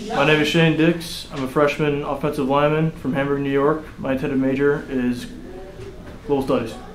My name is Shane Dix. I'm a freshman offensive lineman from Hamburg, New York. My intended major is global studies.